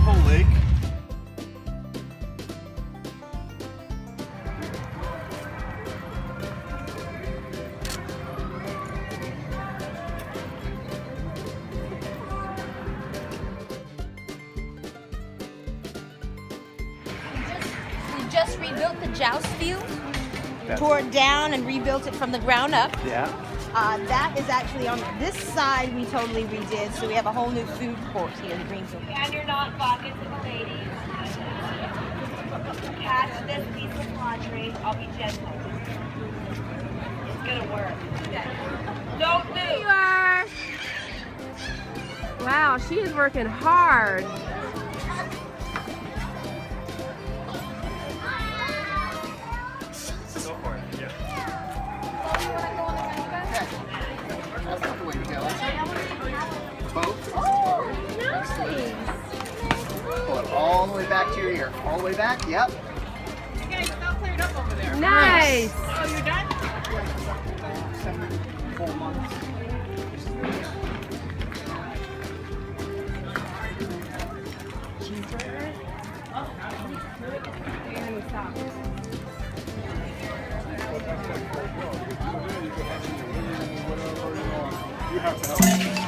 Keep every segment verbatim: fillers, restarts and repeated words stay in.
whole leg. Just rebuilt the joust field, That's tore it down and rebuilt it from the ground up. Yeah. Uh, that is actually on this side we totally redid, so we have a whole new food court here in Greenfield. And you're not buckets of the ladies. Catch this piece of laundry. I'll be gentle. It's gonna work. Don't move. There you are. Wow, she is working hard. Pull it all the way back to your ear. All the way back, yep. You guys all cleared up over there. Nice. Oh, you're done? Seven, four months. You have to help.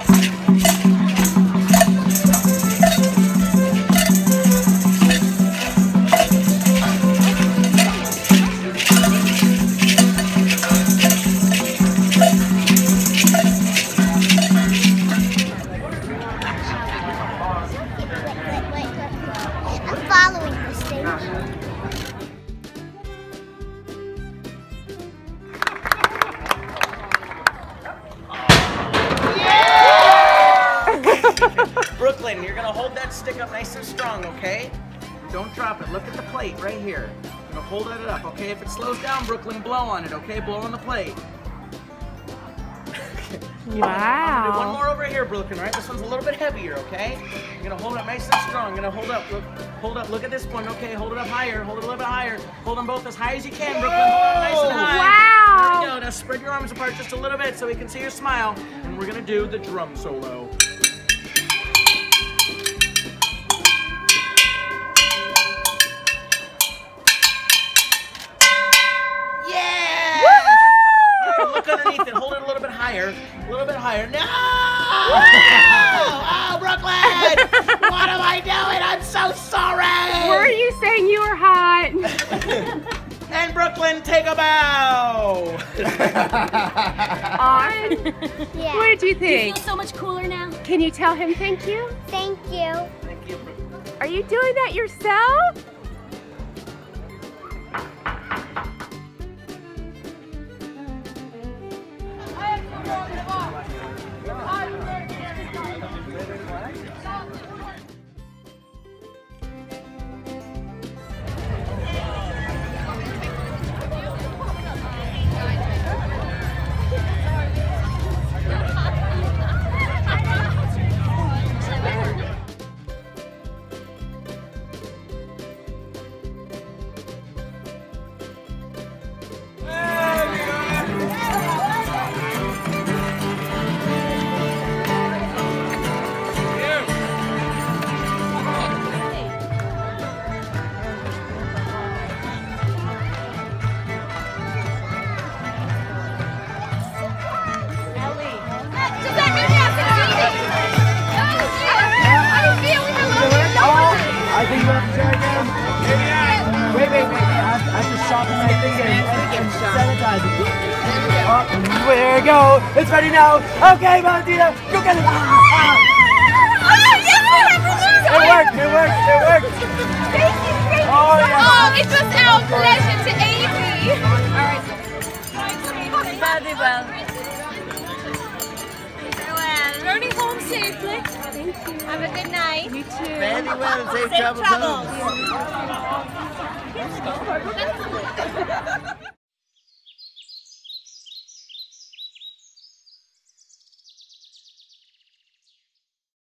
Brooklyn, you're gonna hold that stick up nice and strong, okay? Don't drop it. Look at the plate right here. You're gonna hold it up, okay? If it slows down, Brooklyn, blow on it, okay? Blow on the plate. Wow. I'm gonna do one more over here, Brooklyn, right? This one's a little bit heavier, okay? You're gonna hold it nice and strong. You're gonna hold up. Look, hold up. Look at this one, okay? Hold it up higher. Hold it a little bit higher. Hold them both as high as you can, Brooklyn. Hold them nice and high. Wow. There we go. Now spread your arms apart just a little bit so we can see your smile. And we're gonna do the drum solo. Look underneath it. Hold it a little bit higher. A little bit higher. No! Oh, Brooklyn! What am I doing? I'm so sorry! Were you saying you were hot? And Brooklyn, take a bow! On. Yeah. What did you Do you think? feel so much cooler now? Can you tell him thank you? Thank you. Thank you, Brooklyn. Are you doing that yourself? I think you have to try again. Wait, wait, wait. I have, I have to sharpen my thing and, and sanitize it. Oh, there we go. It's ready now. Okay, Valentina, go get it. Ah, ah. It worked, it worked, it worked. Thank you, thank you. Oh, yeah. Oh, it was our pleasure to aid you. All right. Very well. Journey home safely. Thank you. Have a good night. You too. Very well. Safe Safe travels home. travels.